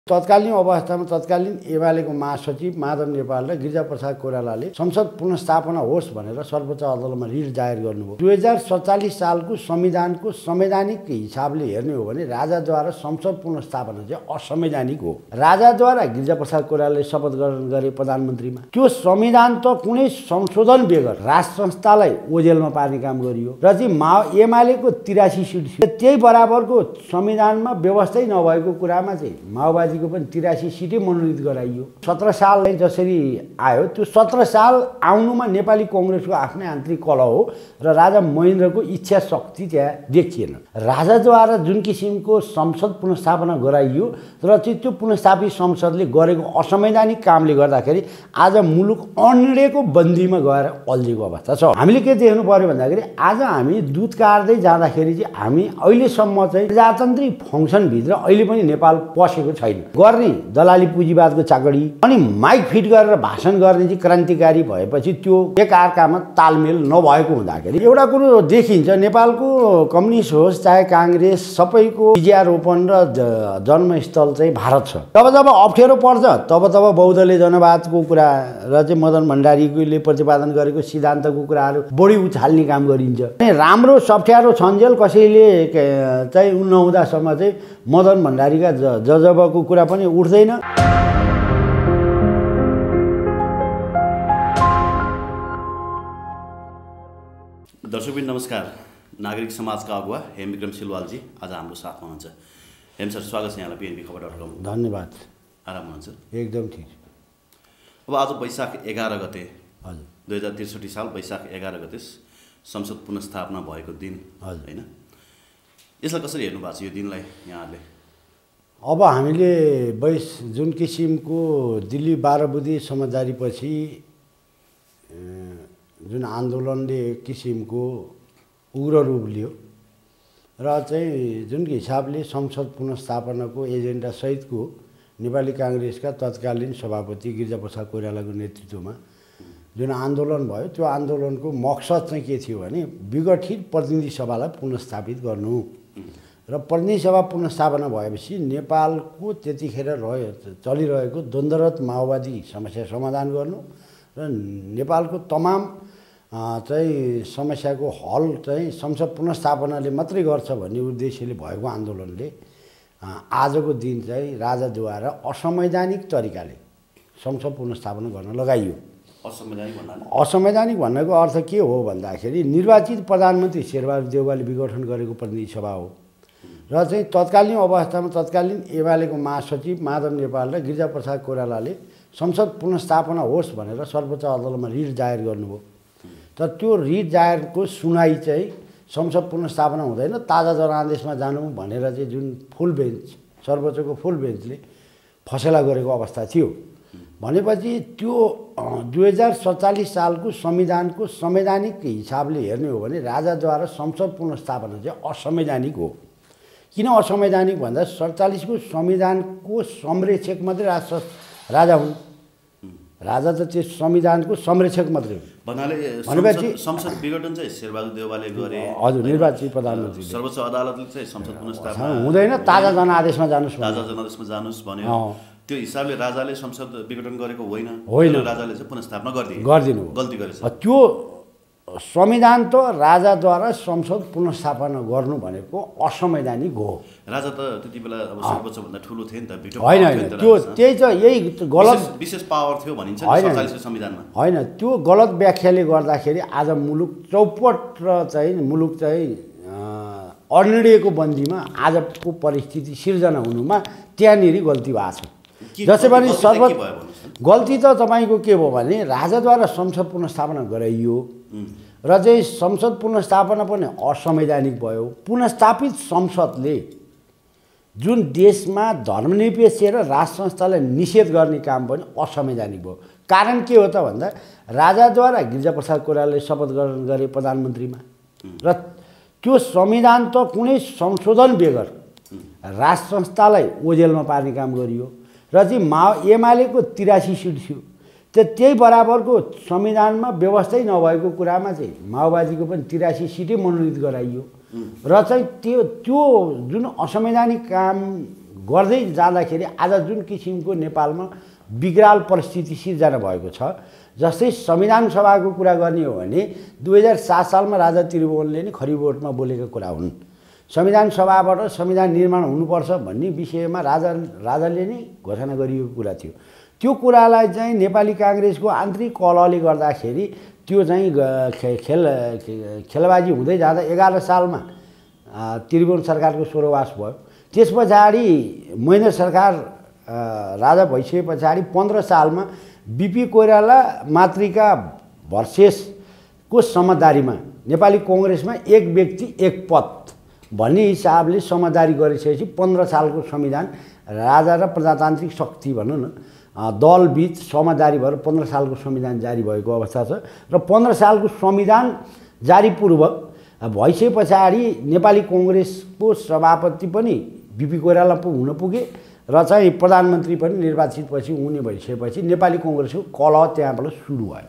तत्कालीन अवस्थामा तत्कालीन एमालेको महासचिव माधव नेपाल र गिरिजाप्रसाद कोइरालाले संसद पुनर्स्थापना होस् भनेर सर्वोच्च अदालतमा रिट दायर गर्नुभयो। 2047 सालको संविधानको संवैधानिक हिसाबले हेर्ने हो भने राजाद्वारा संसद पुनर्स्थापना चाहिँ असंवैधानिक हो। राजाद्वारा गिरिजाप्रसाद कोइरालाले शपथ ग्रहण गरे प्रधानमन्त्रीमा त्यो संविधान त कुनै संशोधन बेगर राज संस्थालाई ओझेलमा पार्ने काम गरियो र चाहिँ एमालेको 83 सिट थियो। त्यही बराबरको संविधानमा व्यवस्थै नभएको कुरामा चाहिँ माओवादी को पनि 83 सिटै मनोनित गराइयो। 17 साल जसरी आयो त्यो 17 साल आउनुमा नेपाली कांग्रेसको आफ्नै आन्तरिक कलह हो र राजा महेन्द्रको इच्छा शक्ति त्यहाँ देखिएन। राजाद्वारा जुन किसिमको संसद पुनर्स्थापना गराइयो र चाहिँ त्यो पुनर्स्थापित संसदले गरेको असंवैधानिक कामले गर्दाखेरि आज मुलुक अनिडेको बन्दीमा गएर अल्झेको अवस्था छ। हामीले के देख्नु पर्यो भन्दाखेरि आज हामी दूत काट्दै जाँदाखेरि चाहिँ हामी अहिलेसम्म चाहिँ प्रजातान्त्रिक फङ्सनभित्र अहिले पनि नेपाल पसेको छैन। गर्ने दलाली पुँजीवादको चाकडी अनि माइक फिट गरेर भाषण गर्ने चाहिँ क्रान्तिकारी भएपछि त्यो एकअर्कामा तालमेल नभएको हुँदाखेरि एउटा कुरो देखिन्छ, नेपालको कम्युनिस्ट होस् चाहे काङ्ग्रेस सबैको बीजारोपण र जन्मस्थल चाहिँ भारत छ। जब जब अप्ठ्यारो पर्छ तब तब बौद्धले जनवादको कुरा र चाहिँ मदन भण्डारीले प्रतिपादन गरेको सिद्धान्तको कुराहरू बढी उछाल्ने काम गरिन्छ। राम्रो सप्ठ्यारो छन्जेल कसैले चाहिँ नहुँदासम्म चाहिँ मदन भण्डारीका जजबको कुरा पनि उठ्दैन। दर्शकबिन नमस्कार। नागरिक समाजका अगुवा हेमविक्रम सिलवालजी आज हाम्रो साथमा हुनुहुन्छ। हेम सर, स्वागत छ यहाँलाई PNB-खबर.com। धन्यवाद। आराम हुनुहुन्छ? एकदम ठिक। अब आज वैशाख 11 गते हजुर 2063 साल वैशाख 11 गते संसद पुनर्स्थापना भएको दिन हैन? यसलाई कसरी हेर्नु भएको छ यो दिनलाई यहाँले? अब हामीले जुन किसिमको दिल्ली 12 बुँदे समझदारीपछि जुन आन्दोलनले एक किसिमको उग्र रूप लियो र चाहिँ जुन हिसाबले संसद पुनर्स्थापनाको एजेन्डा सहितको नेपाली काङ्ग्रेसका तत्कालीन सभापति गिरिजाप्रसाद कोइरालाको नेतृत्वमा जुन आन्दोलन भयो त्यो आन्दोलनको मकसद चाहिँ के थियो भने विगठित प्रतिनिधि सभालाई पुनर्स्थापित गर्नु र प्रतिनिधि सभा पुनर्स्थापना भएपछि नेपालको त्यतिखेर चलिरहेको द्वन्द्वरत माओवादी समस्या समाधान गर्नु र नेपालको तमाम चाहिँ समस्याको हल चाहिँ संसद पुनर्स्थापनाले मात्रै गर्छ भन्ने उद्देश्यले भएको आन्दोलनले आजको दिन चाहिँ राजाद्वारा असंवैधानिक तरिकाले संसद पुनर्स्थापना गर्न लगाइयो। असंवैधानिक भन्नको अर्थ के हो भन्दाखेरि निर्वाचित प्रधानमन्त्री शेरबहादुर देउवाले विघटन गरेको प्रतिनिधि सभा हो र चाहिँ तत्कालीन अवस्थामा तत्कालीन एमालेको महासचिव माधव नेपाल र गिरिजाप्रसाद कोइरालाले संसद पुनर्स्थापना होस् भनेर सर्वोच्च अदालतमा रिट दायर गर्नुभयो। तर त्यो रिट दायरको सुनाइ चाहिँ संसद पुनर्स्थापना हुँदैन, ताजा जनादेशमा जानु भनेर चाहिँ जुन फुल बेन्च सर्वोच्चको फुल बेन्चले फसेला गरेको अवस्था थियो। भनेपछि त्यो 2047 सालको संविधानको संवैधानिक हिसाबले हेर्ने हो भने राजाद्वारा संसद पुनर्स्थापना चाहिँ असंवैधानिक हो। किन असंवैधानिक भन्दा 47 को संविधानको संरक्षक मात्रै राजा हुन्। राजा त त्यो संविधानको संरक्षक मात्रै हो। भनेपछि संसद विघटन चाहिँ शेरबहादुर देउवाले गरे। हजुर, निर्वाचित प्रधानमन्त्री। सर्वोच्च अदालतले चाहिँ संसद पुनर्स्थापना हुँदैन, ताजा जनादेशमा जानुस् भन्यो। त्यो हिसाबले राजाले संसद विघटन गरेको होइन, राजाले चाहिँ पुनर्स्थापना गरिदिनु गल्ती गरेछ। त्यो संविधान त राजाद्वारा संसद पुनर्स्थापना गर्नु भनेको असंवैधानिक हो। राजा त त्यति बेला अब सर्वोच्च भन्दा ठुलो थियो नि त, भिटो होइन। त्यो त्यही त यही गलत विशेष पावर थियो भनिन्छ 47 को संविधानमा। होइन, त्यो गलत व्याख्याले गर्दाखेरि आज मुलुक चौपट र चाहिँ मुलुक चाहिँ अनिडेको बन्दीमा आजको परिस्थिति सिर्जना हुनुमा त्यहाँनिर गल्ती भएको छ। जसै पनि गल्ती त तपाईँको के भयो भने राजाद्वारा संसद पुनर्स्थापना गराइयो र चाहिँ संसद पुनर्स्थापना पनि असंवैधानिक भयो। पुनर्स्थापित संसदले जुन देशमा धर्मनिरपेक्ष र राज संस्थालाई निषेध गर्ने काम पनि असंवैधानिक भयो। कारण के हो त भन्दा राजाद्वारा गिरिजाप्रसाद कोइरालाले शपथ ग्रहण गरे प्रधानमन्त्रीमा र त्यो संविधान त कुनै संशोधन बेगर राज संस्थालाई ओझेलमा पार्ने काम गरियो र चाहिँ एमालेको 83 सिट थियो। त्यही बराबरको संविधानमा व्यवस्थै नभएको कुरामा चाहिँ माओवादीको पनि 83 सिटै मनोनित गराइयो र चाहिँ त्यो जुन असंवैधानिक काम गर्दै जाँदाखेरि आज जुन किसिमको नेपालमा विकराल परिस्थिति सिर्जना भएको छ, जस्तै संविधान सभाको कुरा गर्ने हो भने 2007 सालमा राजा त्रिभुवनले नै खरी भोटमा बोलेका कुरा हुन्। संविधान सभाबाट संविधान निर्माण हुनुपर्छ भन्ने विषयमा राजाले नै घोषणा गरिएको कुरा थियो। त्यो कुरालाई चाहिँ नेपाली काङ्ग्रेसको आन्तरिक कलहले गर्दाखेरि त्यो चाहिँ खेलबाजी हुँदै जाँदा 11 सालमा त्रिभुवन सरकारको स्वर्गवास भयो। त्यस पछाडि महेन्द्र सरकार राजा भइसके पछाडि 15 सालमा बिपी कोइराला मातृका भर्सेसको समझदारीमा नेपाली कङ्ग्रेसमा एक व्यक्ति एक पद भन्ने हिसाबले समझदारी गरिसकेपछि 15 सालको संविधान राजा र प्रजातान्त्रिक शक्ति भनौँ न दलबीच समझदारी भएर 15 सालको संविधान जारी भएको अवस्था छ। र 15 सालको संविधान जारी पूर्व भइसके पछाडि नेपाली कङ्ग्रेसको सभापति पनि बिपी कोइराला हुन पुगे र चाहिँ प्रधानमन्त्री पनि निर्वाचित पछि हुने भइसकेपछि नेपाली कङ्ग्रेसको कलह त्यहाँबाट सुरु भयो।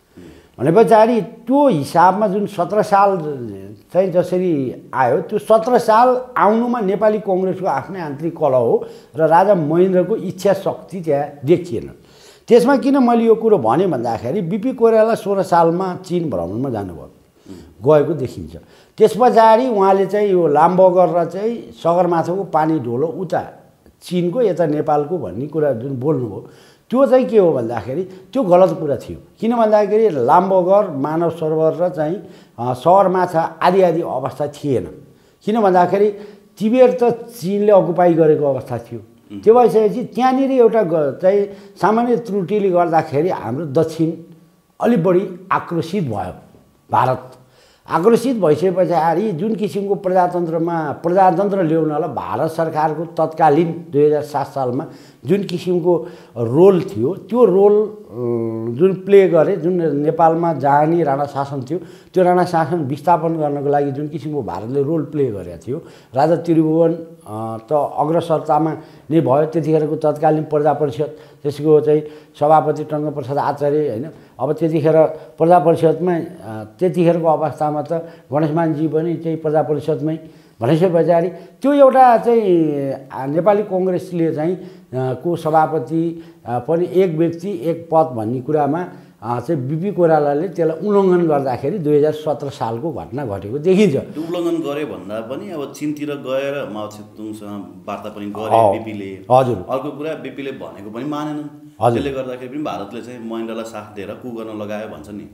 भने पछाडि त्यो हिसाबमा जुन 17 साल चाहिँ जसरी आयो, त्यो 17 साल आउनुमा नेपाली कङ्ग्रेसको आफ्नै आन्तरिक कलह हो र राजा महेन्द्रको इच्छा शक्ति त्यहाँ देखिएन। त्यसमा किन मैले यो कुरो भने भन्दाखेरि बिपी कोइराला 16 सालमा चीन भ्रमणमा जानुभयो, गएको देखिन्छ। त्यस पछाडि उहाँले चाहिँ यो लामबगर र चाहिँ सगरमाथाको पानी ढोलो उता चीनको यता नेपालको भन्ने कुरा जुन बोल्नुभयो, त्यो चाहिँ के हो भन्दाखेरि त्यो गलत कुरा थियो। किन भन्दाखेरि लामबगर, मानव सरोवर र चाहिँ सगरमाथा आदि अवस्था थिएन। किन भन्दाखेरि तिब्बत त चीनले अकुपाई गरेको अवस्था थियो। त्यो भइसकेपछि त्यहाँनिर एउटा चाहिँ सामान्य त्रुटिले गर्दाखेरि हाम्रो दक्षिण अलि बढी आक्रोशित भयो। भारत आक्रोशित भइसके पछाडि जुन किसिमको प्रजातन्त्र ल्याउनलाई भारत सरकारको तत्कालीन 2007 सालमा जुन किसिमको रोल थियो, त्यो रोल जुन प्ले गरे, जुन नेपालमा जाने राणा शासन थियो, त्यो राणा शासन विस्थापन गर्नको लागि जुन किसिमको भारतले रोल प्ले गरेको थियो, राजा त्रिभुवन त अग्रसरतामा नै भयो। त्यतिखेरको तत्कालीन प्रजा परिषद, त्यसको चाहिँ सभापति टङ्कप्रसाद आचार्य होइन, अब त्यतिखेर प्रजा परिषदमा त्यतिखेरको अवस्थामा त गणेशमानजी पनि चाहिँ प्रजा परिषदमै भनेपछि पछाडि त्यो एउटा चाहिँ नेपाली कङ्ग्रेसले चाहिँ को सभापति पनि एक व्यक्ति एक पद भन्ने कुरामा चाहिँ बिपी कोइरालाले त्यसलाई उल्लङ्घन गर्दाखेरि 2017 सालको घटना घटेको देखिन्छ। उल्लङ्घन गरे भन्दा पनि अब चीनतिर गएर माओ त्से-तुङसँग वार्ता पनि गरे बिपीले। हजुर, अर्को कुरा बिपीले भनेको पनि मानेनन्। त्यसले गर्दाखेरि पनि भारतले चाहिँ महेन्द्रलाई साथ दिएर कु गर्न लगायो भन्छ नि।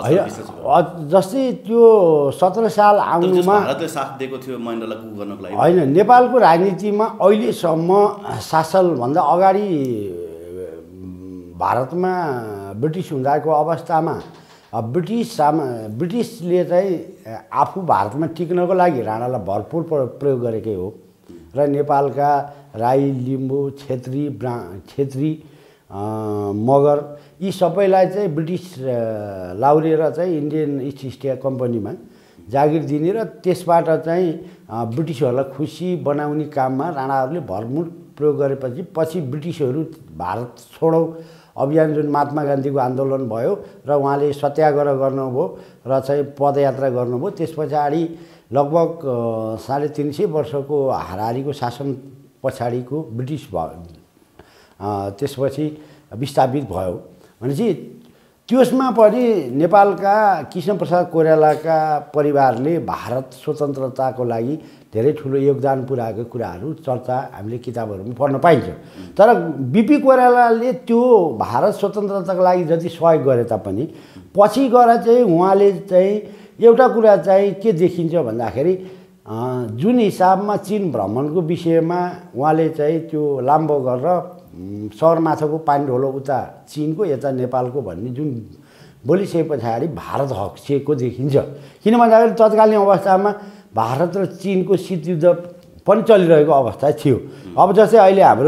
जस्तै त्यो 17 साल आउनुमा भारतले साथ दिएको थियो महेन्द्रलाई कु गर्नको लागि होइन। नेपालको राजनीतिमा अहिलेसम्म 7 सालभन्दा अगाडि भारतमा ब्रिटिस हुँदाको अवस्थामा ब्रिटिसले चाहिँ आफू भारतमा टिक्नको लागि राणालाई भरपुर प्रयोग गरेकै हो र नेपालका राई, लिम्बू, छेत्री, मगर यी सबैलाई चाहिँ ब्रिटिस लाउरेर चाहिँ इन्डियन इस्ट इन्डिया कम्पनीमा जागिर दिने र त्यसबाट चाहिँ ब्रिटिसहरूलाई खुसी बनाउने काममा राणाहरूले भरमुर प्रयोग गरेपछि पछि ब्रिटिसहरू भारत छोडौ अभियान जुन महात्मा गान्धीको आन्दोलन भयो र उहाँले सत्याग्रह गर्नुभयो र चाहिँ पदयात्रा गर्नुभयो। त्यस पछाडि लगभग 350 वर्षको हारारीको शासन पछाडिको ब्रिटिस त्यसपछि विस्थापित भयो भनेपछि त्यसमा पनि नेपालका कृष्णप्रसाद कोइरालाका परिवारले भारत स्वतन्त्रताको लागि धेरै ठुलो योगदान पुर्याएको कुराहरू चर्चा हामीले किताबहरूमा पढ्न पाइन्छ। तर बिपी कोइरालाले त्यो भारत स्वतन्त्रताको लागि जति सहयोग गरे तापनि पछि गएर चाहिँ उहाँले चाहिँ एउटा कुरा चाहिँ के देखिन्छ भन्दाखेरि जुन हिसाबमा चीन भ्रमणको विषयमा उहाँले चाहिँ त्यो लामबगर र सगरमाथाको पानी ढोलो उता चीनको यता नेपालको भन्ने जुन बोलिसके पछाडि भारत हक्सिएको देखिन्छ। किन भन्दाखेरि तत्कालीन अवस्थामा भारत र चीनको शीतयुद्ध पनि चलिरहेको अवस्था थियो। अब जस्तै अहिले हाम्रो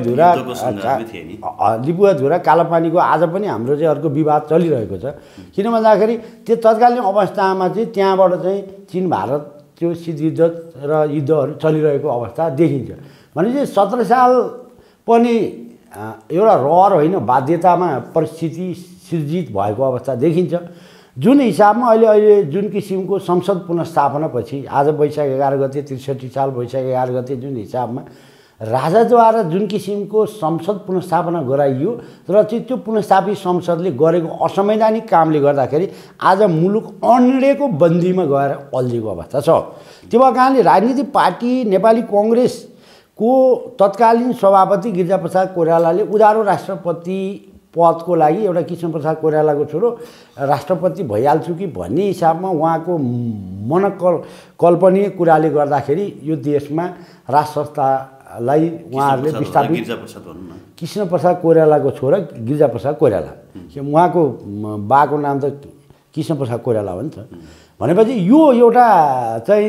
लिपुवा धुरा कालापानीको आज पनि हाम्रो चाहिँ अर्को विवाद चलिरहेको छ। किन भन्दाखेरि त्यो तत्कालीन अवस्थामा चाहिँ त्यहाँबाट चाहिँ चीन भारत त्यो शीतयुद्ध र युद्धहरू चलिरहेको अवस्था देखिन्छ। भनेपछि 17 साल पनि एउटा रहर होइन, बाध्यतामा परिस्थिति सिर्जित भएको अवस्था देखिन्छ। जुन हिसाबमा अहिले जुन किसिमको संसद पुनर्स्थापना पछि आज वैशाख 11 गते 63 साल वैशाख 11 गते जुन हिसाबमा राजाद्वारा जुन किसिमको संसद पुनर्स्थापना गराइयो र चाहिँ त्यो पुनर्स्थापित संसदले गरेको असंवैधानिक कामले गर्दाखेरि आज मुलुक अनिर्णयको बन्दीमा गएर अल्झेको अवस्था छ। त्यो भएको कारणले राजनीतिक पार्टी नेपाली कांग्रेसको तत्कालीन सभापति गिरिजाप्रसाद कोइरालाले उधारो राष्ट्रपति पदको लागि एउटा कृष्णप्रसाद कोइरालाको छोरो राष्ट्रपति भइहाल्छु कि भन्ने हिसाबमा उहाँको मनकल्पनीय कुराले गर्दाखेरि यो देशमा राज संस्थालाई उहाँहरूले विस्थापित कृष्णप्रसाद कोइरालाको छोरा गिरिजाप्रसाद कोइराला उहाँको बाको नाम त कृष्णप्रसाद कोइराला हो नि त। भनेपछि यो एउटा चाहिँ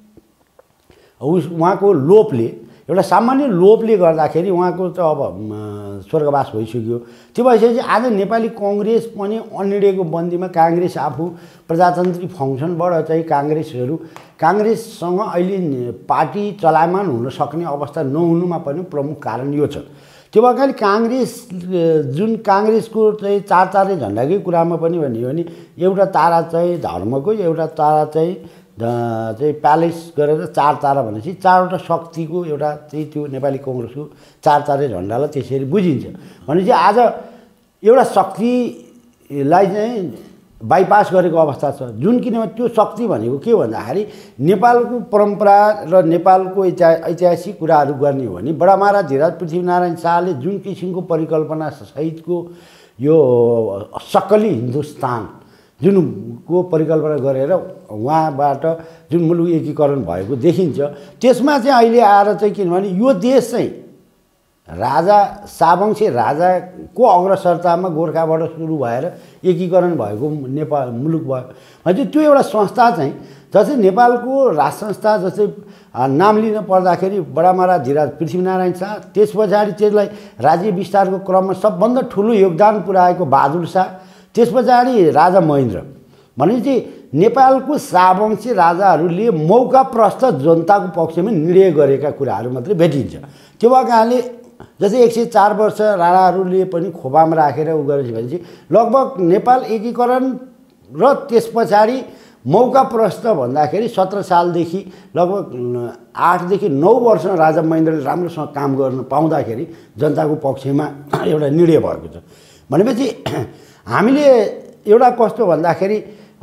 उहाँको लोपले एउटा सामान्य लोपले गर्दाखेरि उहाँको त अब स्वर्गवास भइसक्यो। त्यो भइसकेपछि आज नेपाली कांग्रेस पनि अनिर्णयको बन्दीमा कांग्रेस आफू प्रजातान्त्रिक फङ्सनबाट चाहिँ कांग्रेससँग अहिले पार्टी चलायमान हुन सक्ने अवस्था नहुनुमा पनि प्रमुख कारण यो छ। त्यो भएकाले कांग्रेस जुन कांग्रेसको चाहिँ चार तारे झन्डाकै कुरामा पनि भनियो भने एउटा तारा चाहिँ धर्मको एउटा तारा चाहिँ प्यालेस गरेर चार तारा भनेपछि चारवटा शक्तिको एउटा चाहिँ त्यो नेपाली कांग्रेसको चार तारे झन्डालाई त्यसरी बुझिन्छ। भनेपछि आज एउटा शक्तिलाई चाहिँ बाइपास गरेको अवस्था छ जुन किनभने त्यो शक्ति भनेको के भन्दाखेरि नेपालको परम्परा र नेपालको ऐतिहासिक कुराहरू गर्ने हो भने बडामारा धीराज पृथ्वीनारायण शाहले जुन किसिमको परिकल्पना सहितको यो सक्कली हिन्दुस्तान जुनको परिकल्पना गरेर उहाँबाट जुन मुलुक एकीकरण भएको देखिन्छ त्यसमा चाहिँ अहिले आएर चाहिँ किनभने यो देश चाहिँ राजा शाहवंशी राजाको अग्रसरतामा गोर्खाबाट सुरु भएर एकीकरण भएको नेपाल मुलुक भयो। भनेपछि त्यो एउटा संस्था चाहिँ जस्तै नेपालको राज संस्था जस्तै नाम लिन पर्दाखेरि बडामारा धीराज पृथ्वीनारायण शाह, त्यस पछाडि त्यसलाई राज्य विस्तारको क्रममा सबभन्दा ठुलो योगदान पुर्याएको बहादुर शाह, त्यस पछाडि राजा महेन्द्र। भनेपछि नेपालको शाहवंशी राजाहरूले मौकाप्रस्त जनताको पक्षमा निर्णय गरेका कुराहरू मात्रै भेटिन्छ। त्यो भएको कारणले जस्तै 104 वर्ष राणाहरूले पनि खोपामा राखेर उ गरेपछि भनेपछि लगभग नेपाल एकीकरण र त्यस पछाडि मौकाप्रस्त भन्दाखेरि 17 सालदेखि लगभग 8 देखि 9 वर्ष राजा महेन्द्रले राम्रोसँग काम गर्न पाउँदाखेरि जनताको पक्षमा एउटा निर्णय भएको छ। भनेपछि हामीले एउटा कस्तो भन्दाखेरि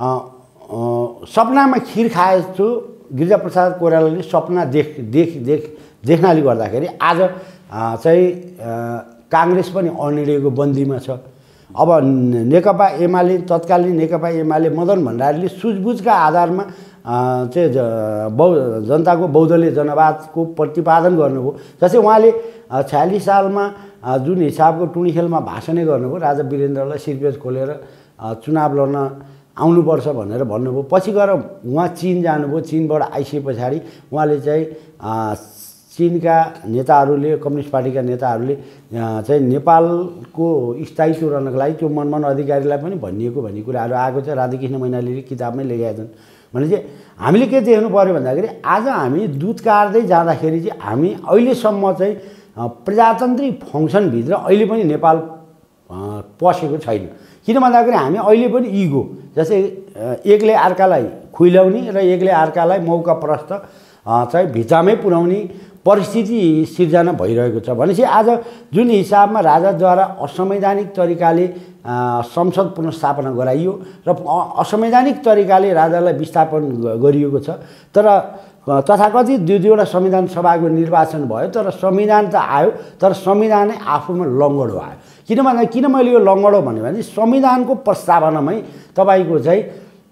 सपनामा खिर खाए जस्तो गिरिजाप्रसाद कोइरालाले सपना देख्नाले गर्दाखेरि आज चाहिँ कांग्रेस पनि अनिर्णयको बन्दीमा छ। अब नेकपा एमाले तत्कालीन नेकपा एमाले मदन भण्डारीले सुझबुझका आधारमा चाहिँ जनताको बहुदलीय जनवादको प्रतिपादन गर्नुभयो। जस्तै उहाँले 46 सालमा जुन हिसाबको टुनी खेलमा भाषणै गर्नुभयो राजा वीरेन्द्रलाई सिरपेज खोलेर चुनाव लड्न आउनुपर्छ भनेर भन्नुभयो। पछि गएर उहाँ चीन जानुभयो। चीनबाट आइसके पछाडि उहाँले चाहिँ चीनका नेताहरूले कम्युनिस्ट पार्टीका नेताहरूले चाहिँ नेपालको स्थायित्व रहनको लागि त्यो मनमोहन अधिकारीलाई पनि भनिएको भन्ने कुराहरू आएको छ। राधाकृष्ण मैनालीले किताबमै लेखेका छन्। भनेपछि हामीले के देख्नु पर्यो भन्दाखेरि आज हामी दुध काट्दै जाँदाखेरि चाहिँ हामी अहिलेसम्म चाहिँ प्रजातान्त्रिक फङ्सनभित्र अहिले पनि नेपाल पसेको छैन। किन भन्दाखेरि हामी अहिले पनि इगो जस्तै एकले अर्कालाई खुइल्याउने र एकले अर्कालाई मौकाप्रस्त चाहिँ भित्तामै पुर्याउने परिस्थिति सिर्जना भइरहेको छ। भनेपछि आज जुन हिसाबमा राजाद्वारा असंवैधानिक तरिकाले संसद पुनर्स्थापना गराइयो र असंवैधानिक तरिकाले राजालाई विस्थापन गरिएको छ। तर तथाकथित दुईवटा संविधान सभाको निर्वाचन भयो तर संविधान त आयो तर संविधानै आफूमा लङ्गडो आयो। किन मैले यो लङ्गडो भन्यो भने संविधानको प्रस्तावनामै तपाईँको चाहिँ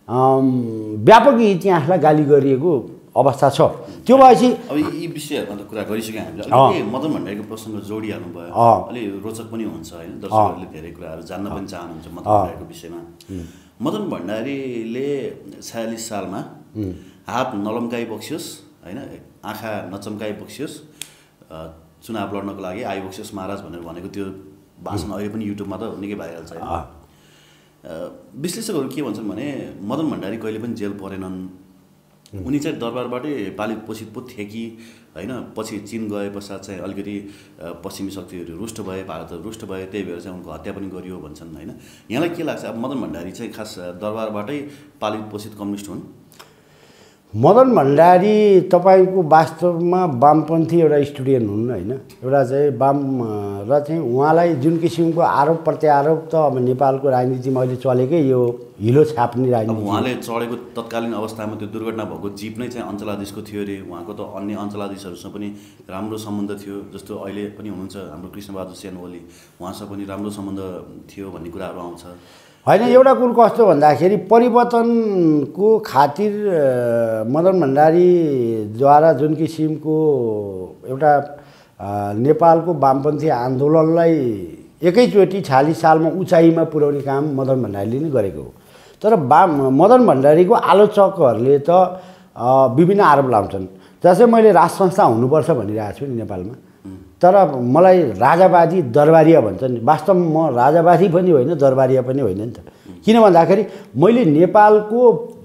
व्यापक इतिहासलाई गाली गरिएको अवस्था छ। त्यो भएपछि अब यी विषयहरूमा त कुरा गरिसक्यौँ हामीले। अलिकति मदन भण्डारीको प्रसङ्ग जोडिहाल्नु भयो, अलि रोचक पनि हुन्छ होइन, दर्शकहरूले धेरै कुराहरू जान्न पनि चाहनुहुन्छ मदन भण्डारीको विषयमा। मदन भण्डारीले 46 सालमा हात नलम्काइ बक्सियोस् होइन, आँखा नचम्काइ बक्सियोस्, चुनाव लड्नको लागि आइबक्सियोस् महाराज भनेर भनेको त्यो भाषण अहिले पनि युट्युबमा त निकै भाइरल छ। विश्लेषकहरू के भन्छन् भने मदन भण्डारी कहिले पनि जेल परेनन्, उनी चाहिँ दरबारबाटै पालित पोषित पो थिए कि होइन। पछि चीन गए पश्चात चाहिँ अलिकति पश्चिमी शक्तिहरू रुष्ट भए, भारतहरू रुष्ट भए, त्यही भएर चाहिँ उनको हत्या पनि गरियो भन्छन् होइन। यहाँलाई के लाग्छ अब मदन भण्डारी चाहिँ खास दरबारबाटै पालित पोषित कम्युनिस्ट हुन्? मदन भण्डारी तपाईँको वास्तवमा वामपन्थी एउटा स्टुडेन्ट हुन् होइन, एउटा चाहिँ वाम र चाहिँ उहाँलाई जुन किसिमको आरोप प्रत्यारोप त अब नेपालको राजनीतिमा अहिले चलेकै यो हिलो छाप्ने राजनीति। उहाँले चढेको तत्कालीन अवस्थामा त्यो दुर्घटना भएको जिप नै चाहिँ अञ्चलाधीशको थियो अरे, उहाँको त अन्य अञ्चलाधीशहरूसँग पनि राम्रो सम्बन्ध थियो, जस्तो अहिले पनि हुनुहुन्छ हाम्रो कृष्णबहादुर सेन ओली, उहाँसँग पनि राम्रो सम्बन्ध थियो भन्ने कुराहरू आउँछ होइन। एउटा कुरो कस्तो भन्दाखेरि परिवर्तनको खातिर मदन भण्डारीद्वारा जुन किसिमको एउटा नेपालको वामपन्थी आन्दोलनलाई एकैचोटि 46 सालमा उचाइमा पुर्याउने काम मदन भण्डारीले नै गरेको हो। तर मदन भण्डारीको आलोचकहरूले त विभिन्न आरोप लाउँछन्, जस्तै मैले राज संस्था हुनुपर्छ भनिरहेको छु नि नेपालमा, तर मलाई राजावादी दरबारिया भन्छन्। वास्तवमा म राजावादी पनि होइन दरबारिया पनि होइन नि त। किन भन्दाखेरि मैले नेपालको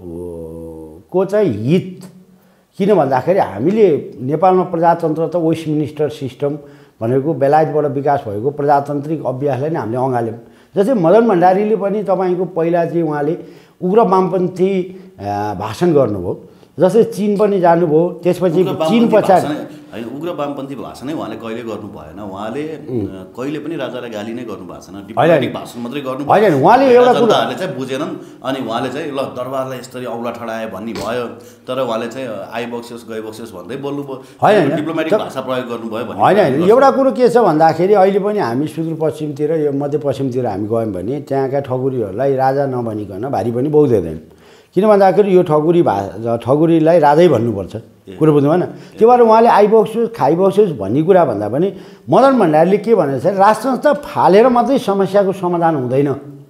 चाहिँ हित, किन भन्दाखेरि हामीले नेपालमा प्रजातन्त्र त वेस्टमिनिस्टर सिस्टम भनेको बेलायतबाट विकास भएको प्रजातान्त्रिक अभ्यासलाई नै हामीले अँगाल्यौँ। जस्तै मदन भण्डारीले पनि तपाईँको पहिला चाहिँ उहाँले उग्र वामपन्थी भाषण गर्नुभयो, जस्तै चीन पनि जानुभयो, त्यसपछि चीन पछाडि होइन उग्र वामपन्थी भाषणै उहाँले कहिले गर्नु भएन, उहाँले कहिले पनि राजालाई गाली नै गर्नु भएको छैन, डिप्लोमेटिक भाषण मात्रै गर्नु होइन। उहाँले एउटा जनताहरूले चाहिँ बुझेनन् अनि उहाँले चाहिँ ल दरबारलाई यसरी औँला ठडाए भन्ने भयो, तर उहाँले चाहिँ आइबक्सियोस् गइबक्सियोस् भन्दै बोल्नुभयो, होइन डिप्लोमेटिक भाषा प्रयोग गर्नुभयो भने होइन। एउटा कुरो के छ भन्दाखेरि अहिले पनि हामी सुदूरपश्चिमतिर यो मध्यपश्चिमतिर हामी गयौँ भने त्यहाँका ठकुरीहरूलाई राजा नभनिकन भारी पनि बोक्दैन। किन भन्दाखेरि यो ठकुरीलाई राजै भन्नुपर्छ, कुरो बुझ्नु भएन। त्यो भएर उहाँले आइबक्सियोस् खाइबक्सियोस् भन्ने कुरा भन्दा पनि मदन भण्डारीले के भनेको छ, राज संस्था फालेर मात्रै समस्याको समाधान हुँदैन,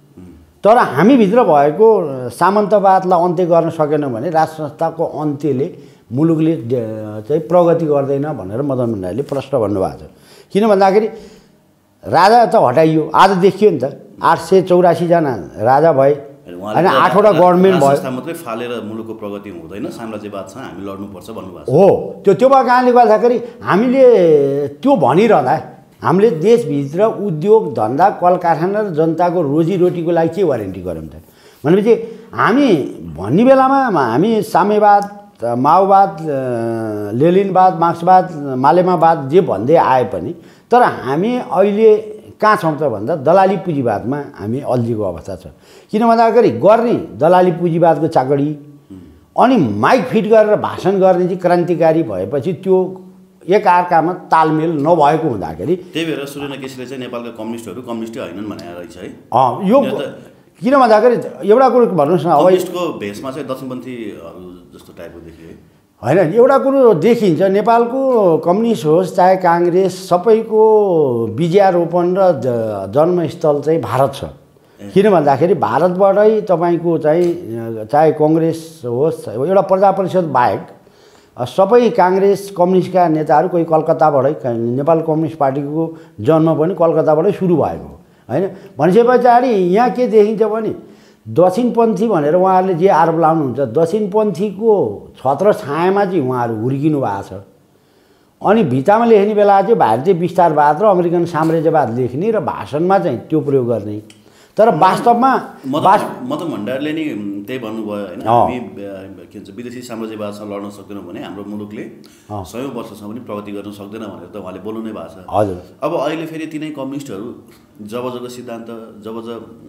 तर हामीभित्र भएको सामन्तवादलाई अन्त्य गर्न सकेन भने राज संस्थाको अन्त्यले मुलुकले चाहिँ प्रगति गर्दैन भनेर मदन भण्डारीले प्रश्न भन्नुभएको छ। किन भन्दाखेरि राजा त हटाइयो, आज देखियो नि त 884 जना राजा भए होइन, 8वटा गभर्नमेन्ट भयो, मात्रै फालेर मुलुकको प्रगति हुँदैन, साम्राज्यवादसँग हामी लड्नुपर्छ भन्नुभएको हो। त्यो भएको कारणले गर्दाखेरि हामीले त्यो भनिरहँदा हामीले देशभित्र उद्योग धन्दा कल कारखाना र जनताको रोजीरोटीको लागि के वारेन्टी गऱ्यौँ त भनेपछि हामी भन्ने बेलामा हामी साम्यवाद माओवाद लेनिनवाद मार्क्सवाद मालेमावाद जे भन्दै आए पनि तर हामी अहिले कहाँ छौँ त भन्दा दलाली पुँजीवादमा हामी अल्झिएको अवस्था छ। किन भन्दाखेरि गर्ने दलाली पुँजीवादको चाकडी अनि माइक फिट गरेर भाषण गर्ने चाहिँ क्रान्तिकारी भएपछि त्यो एकअर्कामा तालमेल नभएको हुँदाखेरि त्यही भएर सूर्यन केसीले चाहिँ नेपालका कम्युनिस्टहरू कम्युनिस्टै होइनन् भनेर रहेछ है। यो किन भन्दाखेरि एउटा कुरो भन्नुहोस् न, अब कम्युनिस्टको भेषमा चाहिँ दक्षिणपन्थी जस्तो टाइपको देखियो होइन। एउटा कुरो देखिन्छ, नेपालको कम्युनिस्ट होस् चाहे काङ्ग्रेस सबैको बीजारोपण र जन्मस्थल चाहिँ भारत छ। किन भन्दाखेरि भारतबाटै तपाईँको चाहिँ चाहे कङ्ग्रेस होस् एउटा प्रजा परिषद बाहेक सबै काङ्ग्रेस कम्युनिस्टका नेताहरू कोही कलकत्ताबाटै, नेपाल कम्युनिस्ट पार्टीको जन्म पनि कलकत्ताबाटै सुरु भएको होइन। भनेपछि पछाडि यहाँ के देखिन्छ भने दक्षिणपन्थी भनेर उहाँहरूले जे आरोप लाउनुहुन्छ, दक्षिणपन्थीको छत्र छायामा चाहिँ उहाँहरू हुर्किनु भएको छ। अनि भित्तामा लेख्ने बेला चाहिँ भारतीय विस्तारवाद र अमेरिकन साम्राज्यवाद लेख्ने र भाषणमा चाहिँ त्यो प्रयोग गर्ने, तर वास्तवमा मदन भण्डारीले नि त्यही भन्नुभयो होइन, हामी के भन्छ विदेशी साम्राज्यवादसँग लड्न सक्दैनौँ भने हाम्रो मुलुकले 100 वर्षसम्म पनि प्रगति गर्न सक्दैन भनेर त उहाँले बोल्नु नै भएको छ। हजुर। अब अहिले फेरि तिनै कम्युनिस्टहरू जब सिद्धान्त जब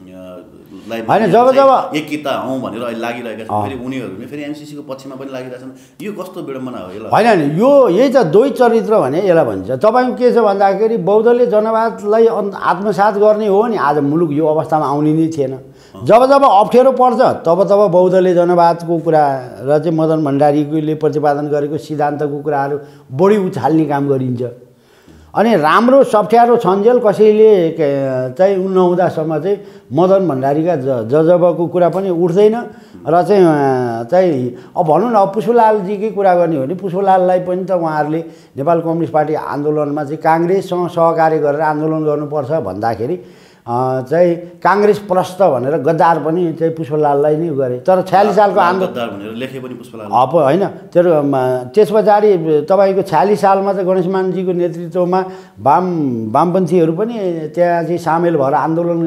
एकता हौँ भनेर अहिले लागिरहेका छन्, फेरि उनीहरू फेरि एमसिसीको पक्षमा पनि लागिरहेछन्। यो कस्तो विडम्बना हो यसलाई? होइन यो यही त द्वै चरित्र भने यसलाई भन्छ। तपाईँको के छ भन्दाखेरि बौद्धले जनवादलाई आत्मसात गर्ने हो नि, आज मुलुक यो अवस्थामा आउने नै थिएन। जब अप्ठ्यारो पर्छ तब बौद्धले जनवादको कुरा र चाहिँ मदन भण्डारीले प्रतिपादन गरेको सिद्धान्तको कुराहरू बढी उछाल्ने काम गरिन्छ। अनि राम्रो सप्ठ्यारो छन्जेल कसैले चाहिँ नहुँदासम्म चाहिँ मदन भण्डारीका जबको कुरा पनि उठ्दैन र चाहिँ अब भनौँ न, अब पुष्पलालजीकै कुरा गर्ने हो भने पुष्पलाललाई पनि त उहाँहरूले नेपाल कम्युनिस्ट पार्टी आन्दोलनमा चाहिँ काङ्ग्रेससँग सहकार्य गरेर आन्दोलन गर्नुपर्छ भन्दाखेरि चाहिँ काङ्ग्रेस प्रस्त भनेर गद्दार पनि चाहिँ पुष्पलाललाई नै गरे। तर 46 सालको आन्दोलन लेखे पनि पुष्पलाल अब होइन, त्यस पछाडि तपाईँको 46 सालमा चाहिँ गणेशमानजीको नेतृत्वमा वामपन्थीहरू पनि त्यहाँ चाहिँ सामेल भएर आन्दोलन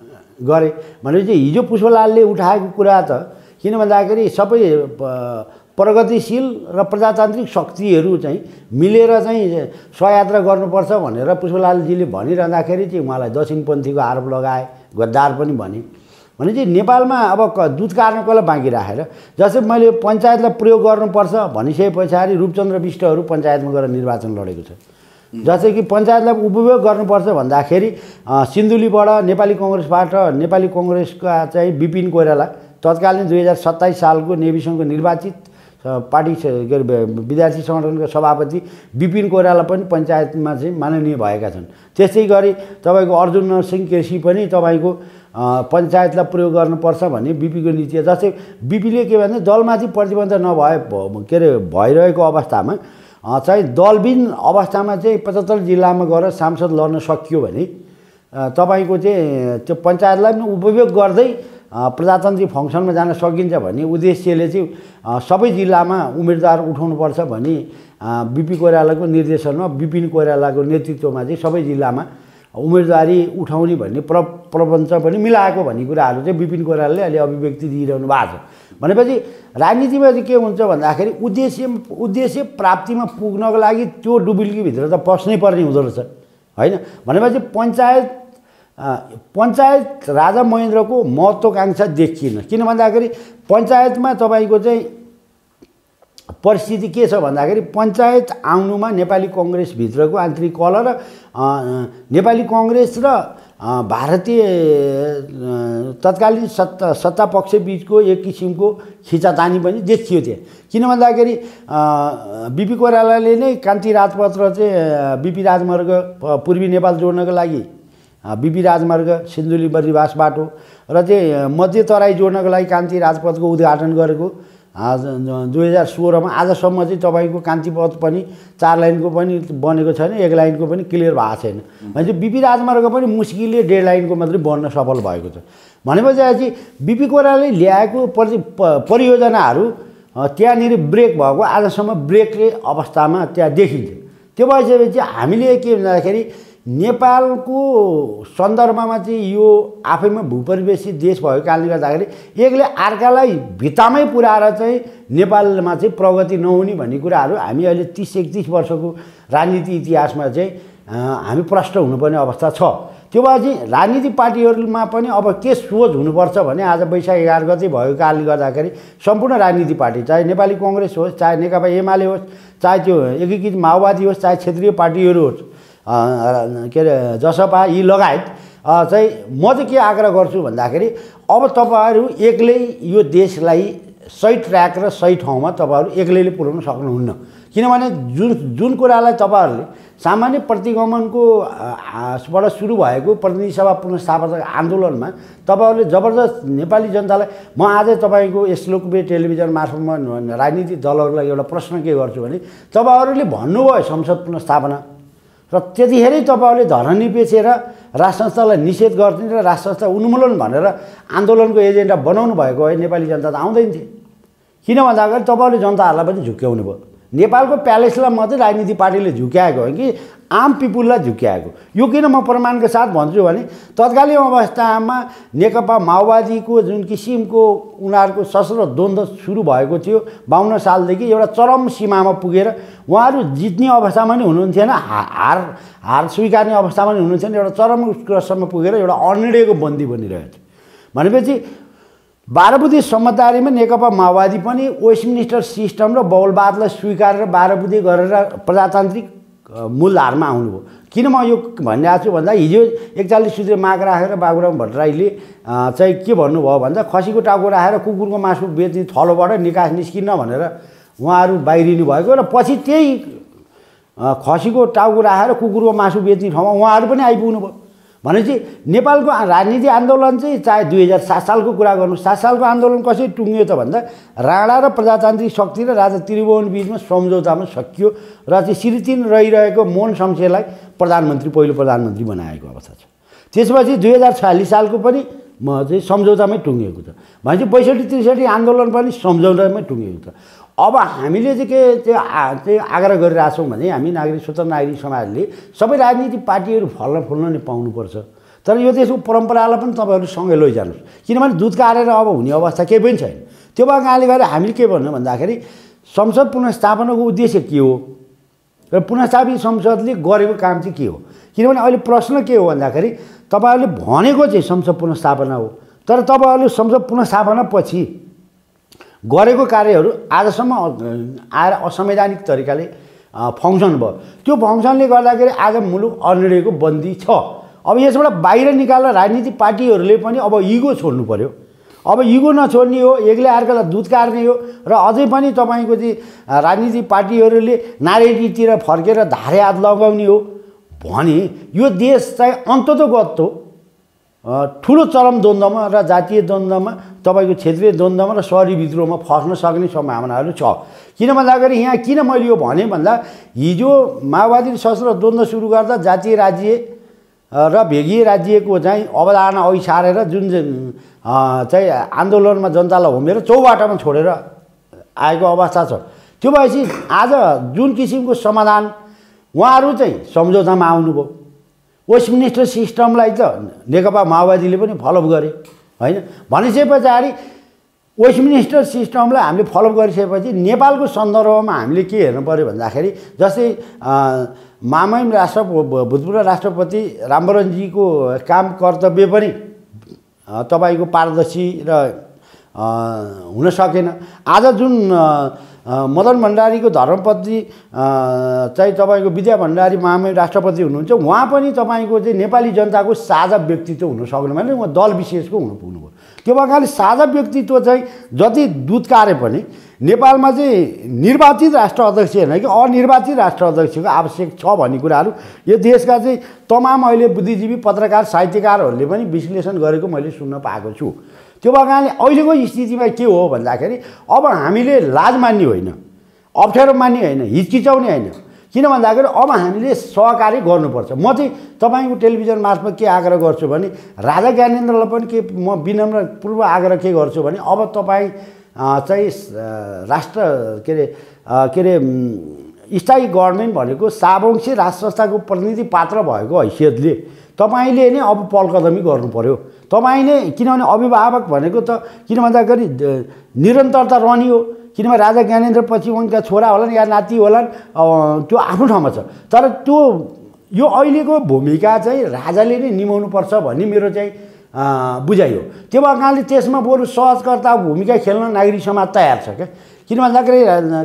गरे। भनेपछि हिजो पुष्पलालले उठाएको कुरा त किन भन्दाखेरि सबै प्रगतिशील र प्रजातान्त्रिक शक्तिहरू चाहिँ मिलेर चाहिँ सहयात्रा गर्नुपर्छ भनेर पुष्पलालजीले भनिरहँदाखेरि चाहिँ उहाँलाई दक्षिणपन्थीको आरोप लगाए, गद्दार पनि भने। भने चाहिँ नेपालमा अब दुध कार्न कसलाई बाँकी राखेर जस्तै मैले पञ्चायतलाई प्रयोग गर्नुपर्छ भनिसके पछाडि रूपचन्द्र बिष्टहरू पञ्चायतमा गएर निर्वाचन लडेको छ। जस्तै कि पञ्चायतलाई उपयोग गर्नुपर्छ भन्दाखेरि सिन्धुलीबाट नेपाली कङ्ग्रेसका चाहिँ विपिन कोइराला तत्कालीन 2027 सालको नेविसङ्घको निर्वाचित पार्टी के अरे विद्यार्थी सङ्गठनको सभापति विपिन कोइराला पनि पञ्चायतमा चाहिँ माननीय भएका छन्। त्यस्तै गरी तपाईँको अर्जुन नरसिंह केसी पनि तपाईँको पञ्चायतलाई प्रयोग गर्नुपर्छ भन्ने बिपीको नीति। जस्तै बिपीले के भन्छ दलमाथि प्रतिबन्ध भइरहेको अवस्थामा चाहिँ दलबिन अवस्थामा चाहिँ 75 जिल्लामा गएर सांसद लड्न सकियो भने तपाईँको चाहिँ त्यो पञ्चायतलाई पनि उपयोग गर्दै प्रजातान्त्रिक फङ्सनमा जान सकिन्छ भन्ने उद्देश्यले चाहिँ सबै जिल्लामा उम्मेदवार उठाउनुपर्छ भनी बिपी कोइरालाको निर्देशनमा विपिन कोइरालाको नेतृत्वमा चाहिँ सबै जिल्लामा उम्मेदवारी उठाउने भन्ने प्रपञ्च पनि मिलाएको भन्ने कुराहरू चाहिँ विपिन कोइरालाले अहिले अभिव्यक्ति दिइरहनु भएको छ। भनेपछि राजनीतिमा चाहिँ के हुन्छ भन्दाखेरि उद्देश्य प्राप्तिमा पुग्नको लागि त्यो डुबुल्कीभित्र त पस्नै पर्ने हुँदो रहेछ होइन। भनेपछि पञ्चायत राजा महेन्द्रको महत्त्वाकांक्षा देखिएन। किन भन्दाखेरि पञ्चायतमा तपाईँको चाहिँ परिस्थिति के छ भन्दाखेरि पञ्चायत आउनुमा नेपाली कङ्ग्रेसभित्रको आन्तरिक कलह र नेपाली कङ्ग्रेस र भारतीय तत्कालीन सत्तापक्ष बिचको एक किसिमको खिचातानी पनि देखियो त्यहाँ। किन भन्दाखेरि बिपी कोइरालाले नै कान्ति राजपथ र चाहिँ बिपी राजमार्ग पूर्वी नेपाल जोड्नको लागि बिपी राजमार्ग सिन्धुली बर्दिवास बाटो र चाहिँ मध्य तराई जोड्नको लागि कान्ति राजपथको उद्घाटन गरेको 2016 मा। आजसम्म चाहिँ तपाईँको कान्ति पथ पनि 4 लाइनको पनि बनेको छैन, 1 लाइनको पनि क्लियर भएको छैन। भनेपछि बिपी राजमार्ग पनि मुस्किलले 1.5 लाइनको मात्रै बन्न सफल भएको छ। भनेपछि चाहिँ बिपी कोइरालाले ल्याएको परियोजनाहरू त्यहाँनिर ब्रेक भएको आजसम्म ब्रेकले अवस्थामा त्यहाँ देखिन्छ। त्यो भइसकेपछि हामीले के भन्दाखेरि नेपालको सन्दर्भमा चाहिँ यो आफैमा भूपरिवेशी देश भएको कारणले गर्दाखेरि एकले अर्कालाई भित्तामै पुर्याएर चाहिँ नेपालमा चाहिँ प्रगति नहुने भन्ने कुराहरू हामी अहिले 30-31 वर्षको राजनीति इतिहासमा चाहिँ हामी प्रष्ट हुनुपर्ने अवस्था छ। त्यो भए चाहिँ राजनीतिक पार्टीहरूमा पनि अब के सोच हुनुपर्छ भने आज वैशाख 11 गते भएको कारणले गर्दाखेरि सम्पूर्ण राजनीतिक पार्टी चाहे नेपाली कङ्ग्रेस होस्, चाहे नेकपा एमाले होस्, चाहे त्यो एकीकृत माओवादी होस्, चाहे क्षेत्रीय पार्टीहरू होस्, के अरे जसपा यी लगायत चाहिँ म चाहिँ के आग्रह गर्छु भन्दाखेरि अब तपाईँहरू एक्लै यो देशलाई सही ट्र्याक र सही ठाउँमा तपाईँहरू एक्लैले पुर्याउन सक्नुहुन्न। किनभने जुन कुरालाई तपाईँहरूले सामान्य प्रतिगमनको बाट सुरु भएको प्रतिनिधि सभा पुनर्स्थापना आन्दोलनमा तपाईँहरूले जबरजस्त नेपाली जनतालाई म आज तपाईँको यस लोकप्रिय टेलिभिजन मार्फतमा राजनीतिक दलहरूलाई एउटा प्रश्न के गर्छु भने तपाईँहरूले भन्नुभयो संसद पुनर्स्थापना र त्यतिखेरै तपाईँहरूले धरनी पेचेर राजसंस्थालाई निषेध गर्ने र राजसंस्था उन्मूलन भनेर आन्दोलनको एजेन्डा बनाउनु भएको भए नेपाली जनता त आउँदैन थिए। किन भन्दाखेरि तपाईँहरूले जनताहरूलाई पनि झुक्क्याउनु भयो। नेपालको प्यालेसलाई मात्रै राजनीतिक पार्टीले झुक्याएको हो कि आम पिपुललाई झुक्याएको। यो किन म प्रमाणको साथ भन्छु भने तत्कालीन अवस्थामा नेकपा माओवादीको जुन किसिमको उनीहरूको सशस्त्र द्वन्द्व सुरु भएको थियो 52 सालदेखि एउटा चरम सीमामा पुगेर उहाँहरू जित्ने अवस्थामा नि हुनुहुन्थेन, हार स्वीकार्ने अवस्थामा नि हुनुहुन्थेन, एउटा चरम उत्कर्षमा पुगेर एउटा अनिर्णयको बन्दी बनिरहेको थियो। भनेपछि 12 बुँदे समझदारीमा नेकपा माओवादी पनि वेस्टमिनिस्टर सिस्टम र बहुलवादलाई स्वीकारेर 12 बुँदे गरेर प्रजातान्त्रिक मूलधारमा आउनुभयो। किन म यो भनिरहेको छु भन्दा हिजो 41 सूत्रे माग राखेर बाबुराम भट्टराईले चाहिँ के भन्नुभयो भन्दा खसीको टाउको राखेर कुकुरको मासु बेच्ने थलोबाट निकास निस्किन्न भनेर उहाँहरू बाहिरिनु भएको र पछि त्यही खसीको टाउको राखेर कुकुरको मासु बेच्ने ठाउँमा उहाँहरू पनि आइपुग्नु भयो। भनेपछि नेपालको राजनीतिक आन्दोलन चाहिँ चाहे 2007 सालको कुरा गर्नु, 7 सालको आन्दोलन कसरी टुङ्गियो त भन्दा राणा र प्रजातान्त्रिक शक्ति र राजा त्रिभुवन बिचमा सम्झौतामा सकियो र चाहिँ श्रीतिन रहिरहेको मोहन शमशेरलाई पहिलो प्रधानमन्त्री बनाएको अवस्था छ। त्यसपछि 2046 सालको पनि चाहिँ सम्झौतामै टुङ्गिएको छ। भनेपछि 62-63 आन्दोलन पनि सम्झौतामै टुङ्गिएको छ। अब हामीले चाहिँ के चाहिँ आग्रह गरिरहेछौँ भने हामी स्वतन्त्र नागरिक समाजले सबै राजनीतिक पार्टीहरू फल्न नै पाउनुपर्छ। तर यो देशको परम्परालाई पनि तपाईँहरू सँगै लैजानुहोस्। किनभने दुध काटेर अब हुने अवस्था केही पनि छैन। त्यो भएकोले गर्दा हामीले के भन्नु भन्दाखेरि संसद पुनर्स्थापनाको उद्देश्य के हो र पुनर्स्थापित संसदले गरेको काम चाहिँ के हो? किनभने अहिले प्रश्न के हो भन्दाखेरि तपाईँहरूले भनेको चाहिँ संसद पुनर्स्थापना हो, तर तपाईँहरूले संसद पुनर्स्थापनापछि गरेको कार्यहरू आजसम्म आएर असंवैधानिक तरिकाले फङ्सन भयो। त्यो फङ्सनले गर्दाखेरि आज मुलुक अनिर्णयको बन्दी छ। अब यसबाट बाहिर निकालेर राजनीतिक पार्टीहरूले पनि अब इगो छोड्नु पर्यो। अब इगो नछोड्ने हो, एकले अर्कालाई दुध कार्ने हो र अझै पनि तपाईँको चाहिँ राजनीतिक पार्टीहरूले नारेटीतिर फर्केर धारे हात लगाउने हो भने यो देश चाहिँ अन्ततोगत्तो ठुलो चरम द्वन्द्वमा र जातीय द्वन्द्वमा, तपाईँको क्षेत्रीय द्वन्द्वमा र सहरी विद्रोहमा फस्न सक्ने सम्भावनाहरू छ। किन भन्दाखेरि यहाँ किन मैले यो भने भन्दा हिजो माओवादी सशस्त्र द्वन्द्व सुरु गर्दा जातीय राज्य र भेगीय राज्यको चाहिँ अवधारणा अघि सारेर जुन चाहिँ आन्दोलनमा जनतालाई होमेर चौबाटामा छोडेर आएको अवस्था छ। त्यो भएपछि आज जुन किसिमको समाधान उहाँहरू चाहिँ सम्झौतामा आउनुभयो। वेस्टमिनिस्टर सिस्टमलाई त नेकपा माओवादीले पनि फलोअप गरे होइन। भनिसके पछाडि वेस्टमिनिस्टर सिस्टमलाई हामीले फलोअप गरिसकेपछि नेपालको सन्दर्भमा हामीले के हेर्नु पऱ्यो भन्दाखेरि जस्तै महामहिम भूतपूर्व राष्ट्रपति रामवरणजीको काम कर्तव्य पनि तपाईँको पारदर्शी र हुन सकेन। आज जुन मदन भण्डारीको धर्मपत्नी चाहिँ तपाईँको विद्या भण्डारी महामहिम राष्ट्रपति हुनुहुन्छ, उहाँ पनि तपाईँको चाहिँ नेपाली जनताको साझा व्यक्तित्व हुन सक्नु भने उहाँ दल विशेषको हुन पुग्नुभयो। त्यो भएकाले साझा व्यक्तित्व चाहिँ जति दुधकारे पनि नेपालमा चाहिँ निर्वाचित राष्ट्र अध्यक्ष होइन कि अनिर्वाचित राष्ट्र अध्यक्षको आवश्यक छ भन्ने कुराहरू यो देशका चाहिँ तमाम अहिले बुद्धिजीवी पत्रकार साहित्यकारहरूले पनि विश्लेषण गरेको मैले सुन्न पाएको छु। त्यो भएकाले अहिलेको स्थितिमा के हो भन्दाखेरि अब हामीले लाज मान्ने होइन, अप्ठ्यारो मान्ने होइन, हिचकिचाउने होइन। किन भन्दाखेरि अब हामीले सहकार्य गर्नुपर्छ। म चाहिँ तपाईँको टेलिभिजन मार्फत के आग्रह गर्छु भने राजा ज्ञानेन्द्रलाई पनि के म विनम्र पूर्व आग्रह के गर्छु भने अब तपाईँ चाहिँ राष्ट्र के अरे स्थायी गभर्मेन्ट भनेको सावंशी राज संस्थाको प्रतिनिधि पात्र भएको हैसियतले तपाईँले नै अब पलकदमी गर्नु पर्यो। तपाईँले किनभने अभिभावक भनेको त किन भन्दाखेरि निरन्तरता रहने हो। किनभने राजा ज्ञानेन्द्र पछि उनका छोरा होलान् या नाति होलान्, त्यो आफ्नो ठाउँमा छ। तर त्यो यो अहिलेको भूमिका चाहिँ राजाले नै निभाउनुपर्छ भन्ने मेरो चाहिँ बुझाइ हो। त्यो भएकाले त्यसमा बरु सहजकर्ता भूमिका खेल्न नागरिक समाज तयार छ क्या। किन भन्दाखेरि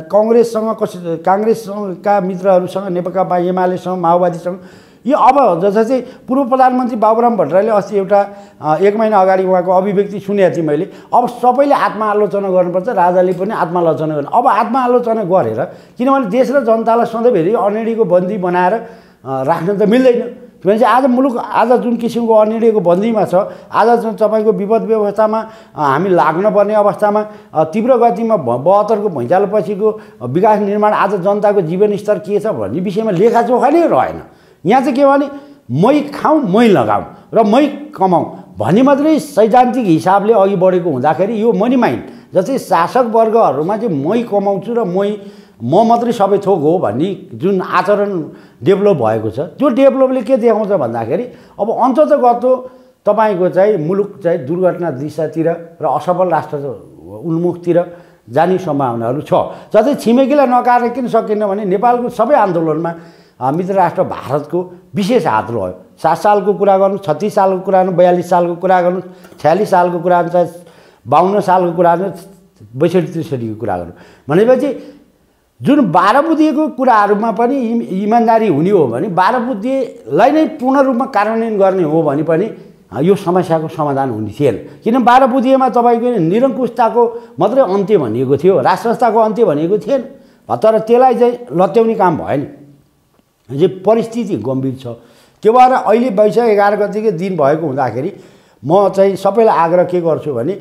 काङ्ग्रेसका मित्रहरूसँग, नेकपा एमालेसँग, माओवादीसँग यो अब जस्तो चाहिँ पूर्व प्रधानमन्त्री बाबुराम भट्टराईले अस्ति एउटा 1 महिना अगाडि उहाँको अभिव्यक्ति सुनेको थिएँ मैले। अब सबैले आत्मआलोचना गर्नुपर्छ, राजाले पनि आत्मआलोचना गर्नु। अब आत्मआलोचना गरेर किनभने देश र जनतालाई सधैँभरि अनिर्णयको बन्दी बनाएर राख्न त मिल्दैन। भनेपछि आज मुलुक आज जुन किसिमको अनिर्णयको बन्दीमा छ, आज जुन तपाईँको विपद व्यवस्थामा हामी लाग्नुपर्ने अवस्थामा तीव्र गतिमा 72को भुइँचालोपछिको विकास निर्माण आज जनताको जीवनस्तर के छ भन्ने विषयमा लेखाजोखा नै रहेन। यहाँ चाहिँ के भने मै खाउँ मै लगाऊँ र मै कमाउँ भन्ने मात्रै सैद्धान्तिक हिसाबले अघि बढेको हुँदाखेरि यो मनी माइन्ड जस्तै शासक वर्गहरूमा चाहिँ मै कमाउँछु र म मात्रै सबै थोक हो भन्ने जुन आचरण डेभलप भएको छ, त्यो डेभलपले के देखाउँछ भन्दाखेरि अब अन्ततगतो तपाईँको चाहिँ मुलुक चाहिँ दुर्घटना दिशातिर र असफल राष्ट्र उन्मुखतिर जाने सम्भावनाहरू छ। जस्तै छिमेकीलाई नकार्न किन सकिन्न भने नेपालको सबै आन्दोलनमा मित्र राष्ट्र भारतको विशेष हात रह्यो। 7 सालको कुरा गर्नु, 36 सालको कुरा गर्नु, 42 सालको कुरा गर्नु, 46 सालको कुरा गर्नु, 52 सालको कुरा गर्नु, 62-63 को कुरा गर्नु भनेपछि जुन 12 बुँदेको कुराहरूमा पनि इमान्दारी हुने हो भने 12 बुँदेलाई नै पूर्ण रूपमा कार्यान्वयन गर्ने हो भने पनि यो समस्याको समाधान हुने थिएन। किन 12 बुँदेमा तपाईँको निरङ्कुशताको मात्रै अन्त्य भनिएको थियो, राज संस्थाको अन्त्य भनिएको थिएन। तर त्यसलाई चाहिँ लत्याउने काम भएन। जे परिस्थिति गम्भीर छ। त्यो भएर अहिले वैशाख 11 गतिको दिन भएको हुँदाखेरि म चाहिँ सबैलाई आग्रह के गर्छु भने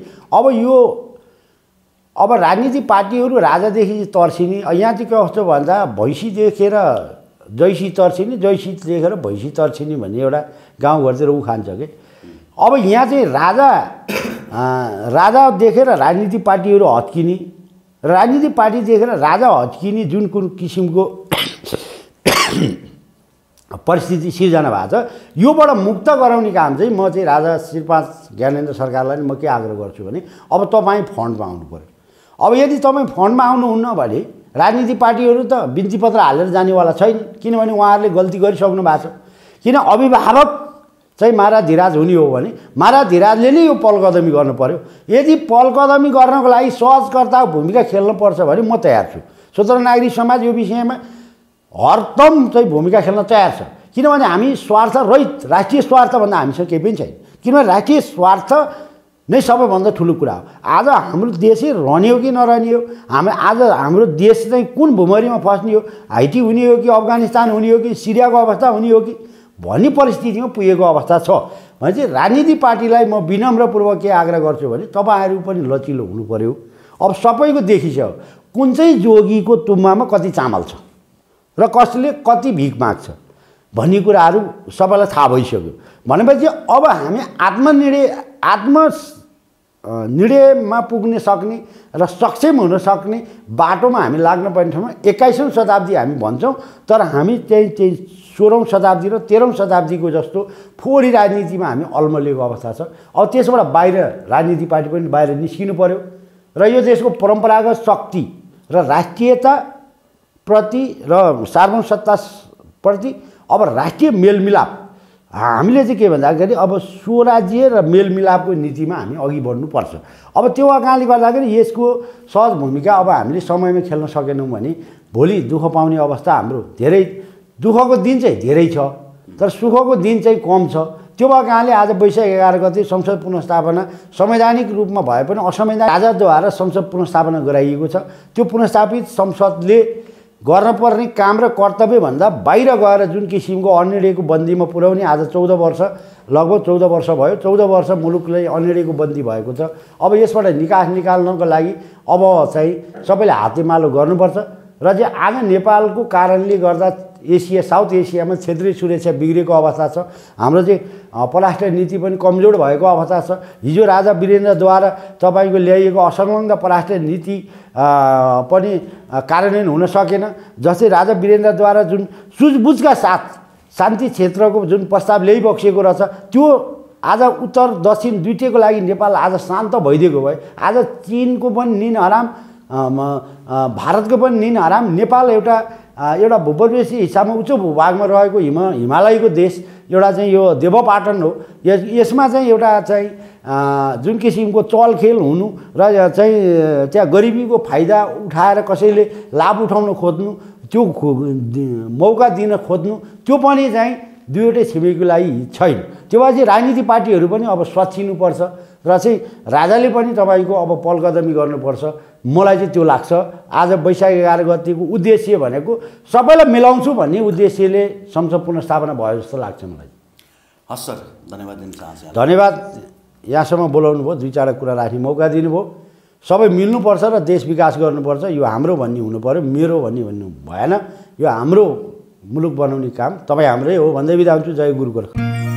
अब राजनीतिक पार्टीहरू राजादेखि तर्सिने, यहाँ चाहिँ कस्तो भन्दा भैँसी देखेर जैसी तर्सिने, जैसी देखेर भैँसी तर्सिने भन्ने एउटा गाउँघरतिर उखान छ कि। अब यहाँ चाहिँ राजा देखेर राजनीतिक पार्टीहरू हत्किने, राजनीतिक पार्टी देखेर राजा हत्किने जुन कुन किसिमको परिस्थिति सिर्जना भएको छ, योबाट मुक्त गराउने काम चाहिँ म चाहिँ राजा श्री 5 ज्ञानेन्द्र सरकारलाई म के आग्रह गर्छु भने अब तपाईँ फन्डमा आउनु पर्यो। अब यदि तपाईँ फन्डमा आउनुहुन्न भने राजनीतिक पार्टीहरू त बिन्ती पत्र हालेर जानेवाला छैन, किनभने उहाँहरूले गल्ती गरिसक्नु भएको छ। किन अभिभावक चाहिँ महाराज हुने हो भने महाराजले नै यो पहलकदमी गर्नु पर्यो। यदि पहलकदमी गर्नको लागि सहजकर्ताको भूमिका खेल्नुपर्छ भने म तयार छु। स्वतन्त्र नागरिक समाज यो विषयमा हरदम चाहिँ भूमिका खेल्न तयार छ, किनभने हामी स्वार्थ रहित, राष्ट्रिय स्वार्थभन्दा हामीसँग केही पनि छैन। किनभने राष्ट्रिय स्वार्थ नै सबैभन्दा ठुलो कुरा हो। आज हाम्रो देशै रहने हो कि नरहने हो, आज हाम्रो देश चाहिँ कुन भुमरीमा फस्ने हो, हाइटी हुने हो कि अफगानिस्तान हुने हो कि सिरियाको अवस्था हुने हो कि भन्ने परिस्थितिमा पुगेको अवस्था छ भने चाहिँ राजनीतिक पार्टीलाई म विनम्रपूर्वक के आग्रह गर्छु भने तपाईँहरू पनि लचिलो हुनु पर्यो। अब सबैको देखिसक्यो कुन चाहिँ जोगीको तुम्बामा कति चामल छ र कसले कति भिख माग्छ भन्ने कुराहरू सबैलाई थाहा भइसक्यो भनेपछि अब हामी निर्णयमा पुग्न सक्ने र सक्षम हुन सक्ने बाटोमा हामी लाग्न पर्ने ठाउँमा 21औं शताब्दी हामी भन्छौँ, तर हामी चाहिँ 16औं शताब्दी र 13औं शताब्दीको जस्तो फोहोरी राजनीतिमा हामी अल्मलिएको अवस्था छ। अब त्यसबाट बाहिर राजनीतिक पार्टी पनि बाहिर निस्किनु पर्यो र यो देशको परम्परागत शक्ति र राष्ट्रियताप्रति र सार्वभौमसत्ताप्रति अब राष्ट्रिय मेलमिलाप हामीले चाहिँ के भन्दाखेरि अब स्वराज्य र मेलमिलापको नीतिमा हामी अघि बढ्नुपर्छ। अब त्यो कारणले गर्दाखेरि यसको सहज भूमिका अब हामीले समयमा खेल्न सकेनौँ भने भोलि दुःख पाउने अवस्था हाम्रो धेरै, दुःखको दिन चाहिँ धेरै छ तर सुखको दिन चाहिँ कम छ। त्यो कारणले आज वैशाख 11 गते संसद पुनर्स्थापना संवैधानिक रूपमा भए पनि असंवैधानिक राजाद्वारा संसद पुनर्स्थापना गराइएको छ। त्यो पुनर्स्थापित संसदले गर्नुपर्ने काम र कर्तव्यभन्दा बाहिर गएर जुन किसिमको अनिर्णयको बन्दीमा पुर्याउने आज 14 वर्ष, लगभग 14 वर्ष भयो, 14 वर्ष मुलुकलाई अनिर्णयको बन्दी भएको छ। अब यसबाट निकाल्नको लागि अब चाहिँ सबैले हातेमालो गर्नुपर्छ र चाहिँ आज नेपालको कारणले गर्दा एसिया, साउथ एसियामा क्षेत्रीय सुरक्षा बिग्रेको अवस्था छ। हाम्रो चाहिँ परराष्ट्र नीति पनि कमजोर भएको अवस्था छ। हिजो राजा वीरेन्द्रद्वारा तपाईँको ल्याइएको असंलग्न परराष्ट्र नीति पनि कार्यान्वयन हुन सकेन। जस्तै राजा वीरेन्द्रद्वारा जुन सुझबुझका साथ शान्ति क्षेत्रको जुन प्रस्ताव ल्याइबक्सेको रहेछ त्यो आज उत्तर दक्षिण दुईटैको लागि नेपाल आज शान्त भइदिएको भए आज चीनको पनि निन हराम, भारतको पनि निन हराम, नेपाल एउटा भूप्रदेशीय हिसाबमा उच्च भूभागमा रहेको हिमालयको देश एउटा चाहिँ यो देवपाटन हो। यसमा चाहिँ एउटा चाहिँ जुन किसिमको चलखेल हुनु र चाहिँ त्यहाँ गरिबीको फाइदा उठाएर कसैले लाभ उठाउन खोज्नु, त्यो मौका दिन खोज्नु, त्यो पनि चाहिँ दुईवटै छिमेकीको लागि छैन। त्यो भए चाहिँ राजनीतिक पार्टीहरू पनि अब सच्चिनुपर्छ र चाहिँ राजाले पनि तपाईँको अब पहलकदमी गर्नुपर्छ। मलाई चाहिँ त्यो लाग्छ। आज वैशाख 11 गतेको उद्देश्य भनेको सबैलाई मिलाउँछु भन्ने उद्देश्यले संसद पुनर्स्थापना भयो जस्तो लाग्छ मलाई। हस् सर, धन्यवाद दिन चाहन्छु। धन्यवाद, यहाँसम्म बोलाउनु भयो, 2-4 कुरा राख्ने मौका दिनुभयो। सबै मिल्नुपर्छ र देश विकास गर्नुपर्छ। यो हाम्रो भन्ने हुनु पर्यो, मेरो भन्ने भन्नु भएन। यो हाम्रो मुलुक बनाउने काम तपाईँ हाम्रै हो भन्दै बिदा हुन्छु। जय गुरु गोर्खा।